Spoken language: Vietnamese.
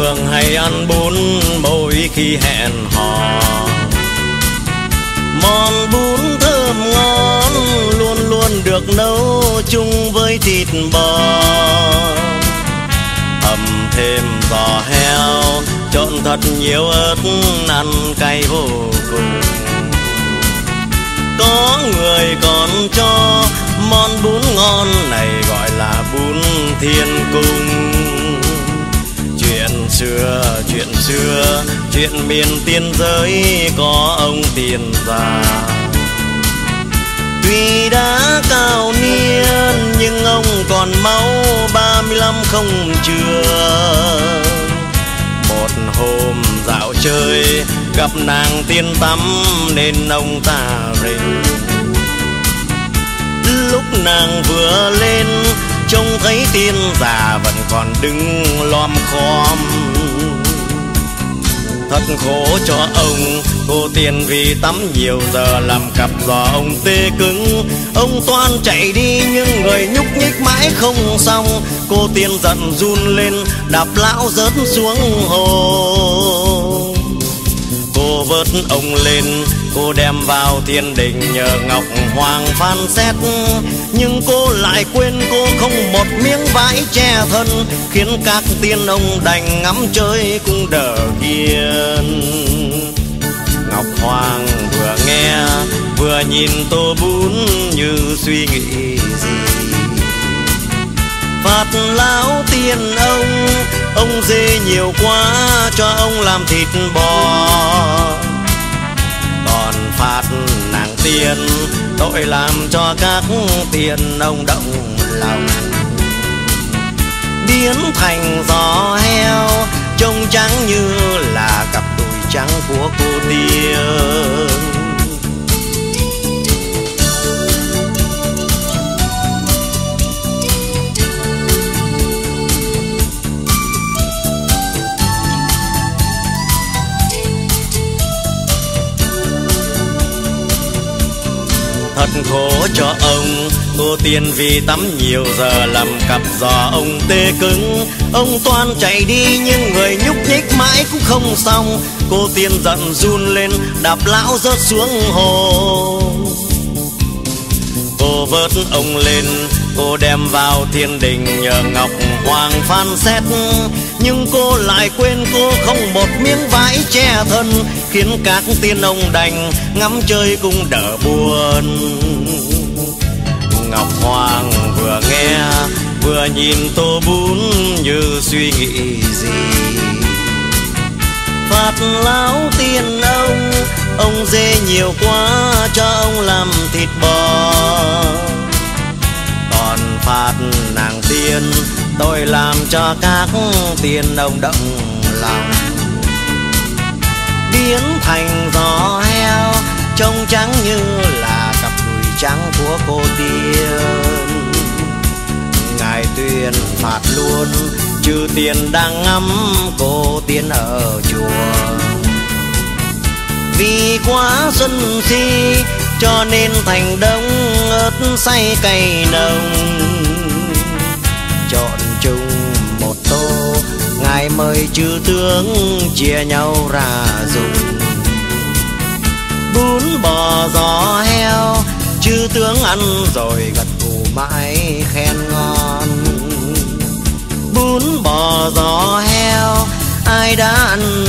thường hay ăn bún mỗi khi hẹn hò. Món bún thơm ngon luôn luôn được nấu chung với thịt bò. Hầm thêm giò heo, trộn thật nhiều ớt, ăn cay vô cùng. Có người còn cho món bún ngon này gọi là bún thiên cung. Chuyện xưa, chuyện miền tiên giới có ông tiền già. Tuy đã cao niên nhưng ông còn máu 35 không chưa. Một hôm dạo chơi gặp nàng tiên tắm nên ông ta rình. Lúc nàng vừa lên trông thấy tiên già vẫn còn đứng lom khom. Thật khổ cho ông, cô tiên vì tắm nhiều giờ làm cặp giò ông tê cứng. Ông toan chạy đi nhưng người nhúc nhích mãi không xong. Cô tiên giận run lên đạp lão rớt xuống hồ. Cô vớt ông lên, cô đem vào thiên đình nhờ ngọc hoàng phán xét. Nhưng cô lại quên cô không một miếng vải che thân, khiến các tiên ông đành ngắm chơi cũng đỡ kiên. Ngọc hoàng vừa nghe vừa nhìn tô bún như suy nghĩ gì. Phạt lão tiên ông dê nhiều quá cho ông làm thịt bò. Còn phạt nàng tiên tội làm cho các tiên ông động lòng. Biến thành giò heo trông trắng như là cặp đùi trắng của cô tiên. Thật khổ cho ông, cô tiên vì tắm nhiều giờ làm cặp giò ông tê cứng. Ông toan chạy đi nhưng người nhúc nhích mãi cũng không xong. Cô tiên giận run lên đạp lão rớt xuống hồ. Cô vớt ông lên, cô đem vào thiên đình nhờ ngọc hoàng phán xét. Nhưng cô lại quên cô không một miếng vải che thân, khiến các tiên ông đành ngắm chơi cũng đỡ buồn. Ngọc hoàng vừa nghe vừa nhìn tô bún như suy nghĩ gì. Phạt lão tiên ông dê nhiều quá cho ông làm thịt bò. Còn phạt nàng tiên tôi làm cho các tiên ông động lòng. Biến thành giò heo trông trắng như là cặp đùi trắng của cô tiên. Ngài tuyên phạt luôn chư tiên đang ngắm cô tiên ở chùa. Vì quá sân si cho nên thành đống ớt say cay nồng. Trộn chung một tô ngài mời chư tướng chia nhau ra dùng. Bún bò giò heo chư tướng ăn rồi gật gù mãi khen ngon. Bún bò giò heo ai đã ăn